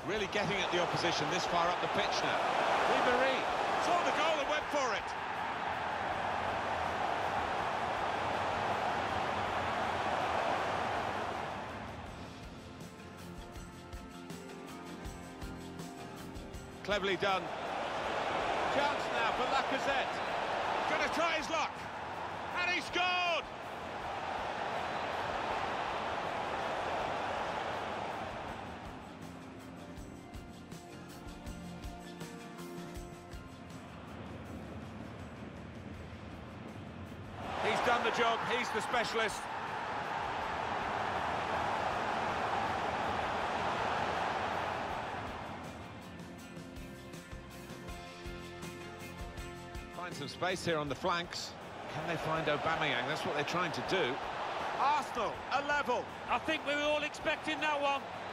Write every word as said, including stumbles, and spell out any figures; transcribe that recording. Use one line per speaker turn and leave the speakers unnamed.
Really getting at the opposition this far up the pitch now. Ribery saw the goal and went for it. Cleverly done. Chance now for Lacazette. Gonna try his luck. And he scored! He's done the job, he's the specialist. Find some space here on the flanks. Can they find Aubameyang? That's what they're trying to do. Arsenal, a level.
I think we were all expecting that one.